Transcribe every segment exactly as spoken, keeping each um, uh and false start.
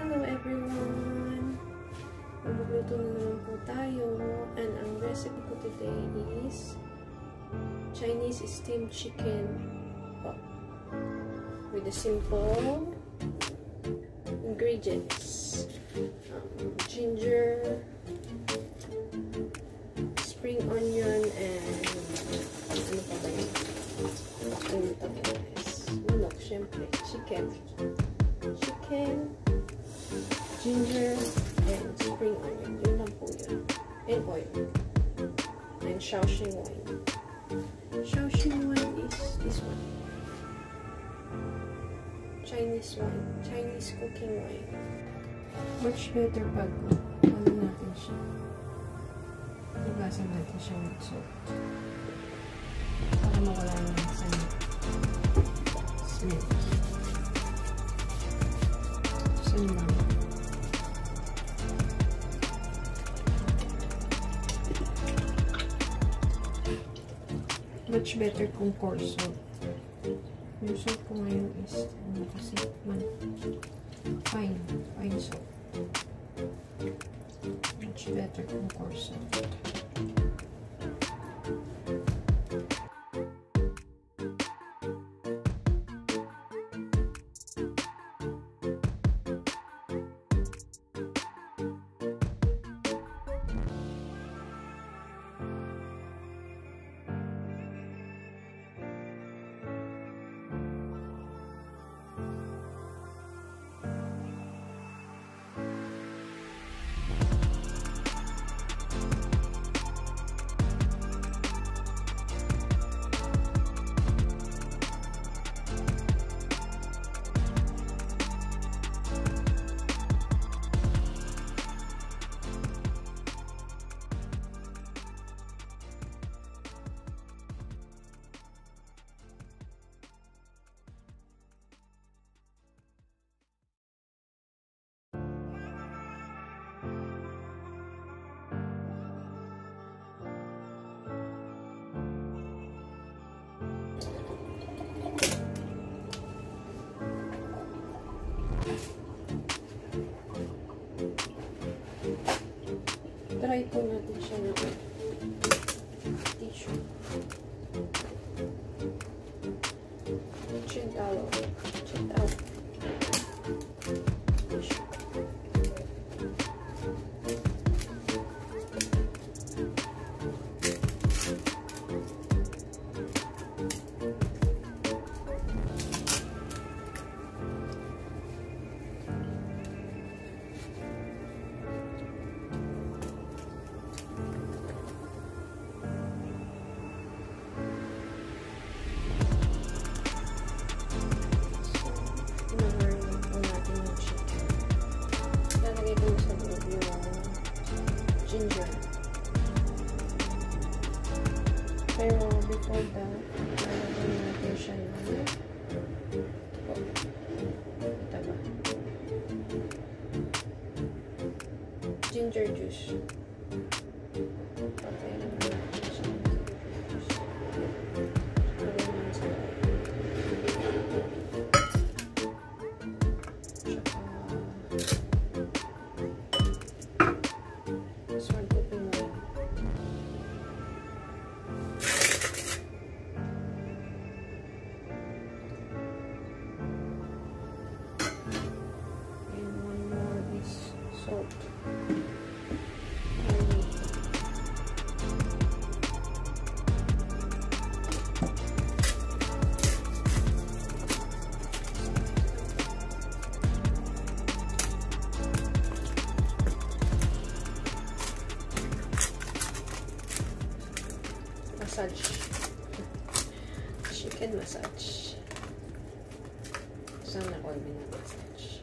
Hello everyone! Magluto na naman po tayo, and ang recipe ko today is Chinese steamed chicken pot with the simple ingredients: um, ginger, spring onion, and ano pa ba yun? Ano pa ba guys? Manok, syempre. Chicken. Chicken, ginger, and spring onion. Yun lang po yun. And oil. And Shaoxing wine. Shaoxing wine is this one. Chinese wine. Chinese cooking wine. Much better pag ano natin siya. Ibasan natin siya with salt. Para mawala naman sa smell. Much better kung coarse salt. Yung salt ko ngayon is ano kasi man fine, fine salt. Much better kung coarse salt. Try po natin siya ng tissue. Chin towel. Chin towel. Tissue. Ginger. Pero before that, lalagyan natin siya ng ito po. Ito ba? Ginger juice. Okay, naman natin siya ng ginger juice. Lagyan natin sa salt. Massage. Chicken massage. Sana all massage.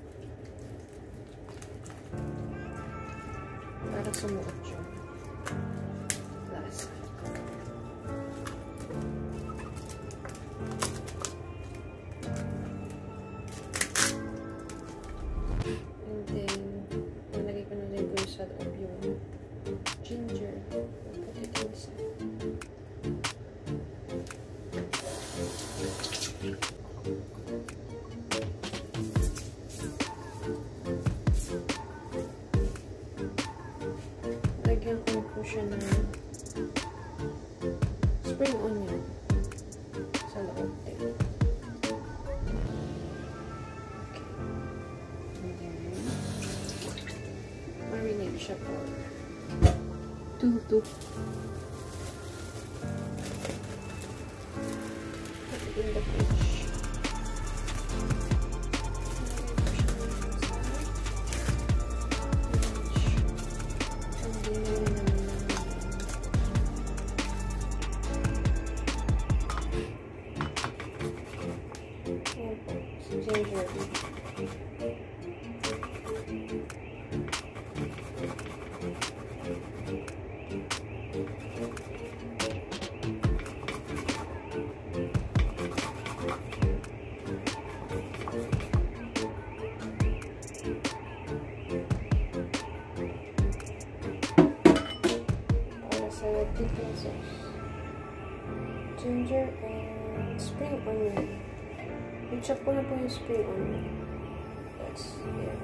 Para sumuot yung lasa. And then, nalagay ko na rin ko sa loob yung ginger. Put it inside. ko siya ng spring onion sa loob din. Okay. And then, marinate siya for two to put it in the fridge. Ginger. Para sa tikla sauce. Ginger and spring onion. I-chop ko na po yung spring onion. That's it.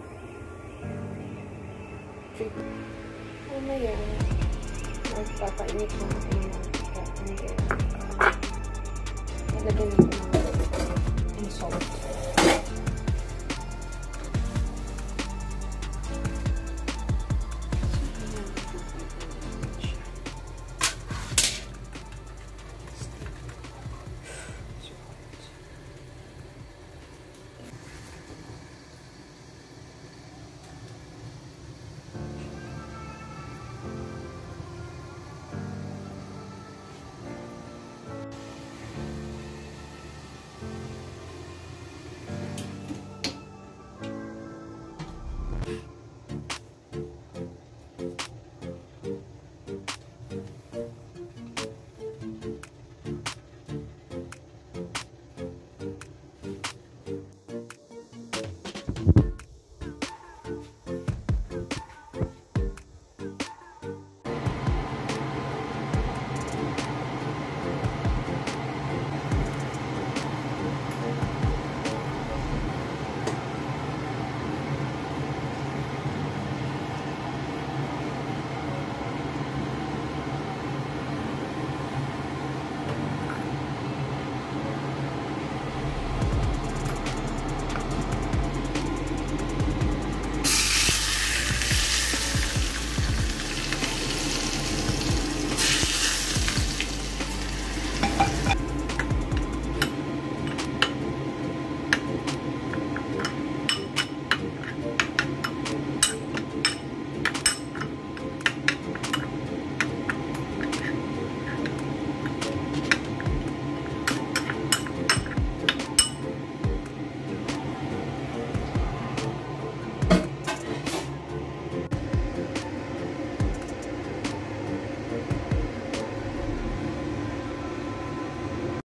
Trick. Mamaya, magpapainit na ako ng mantika. And then, nalagyan nito ng salt.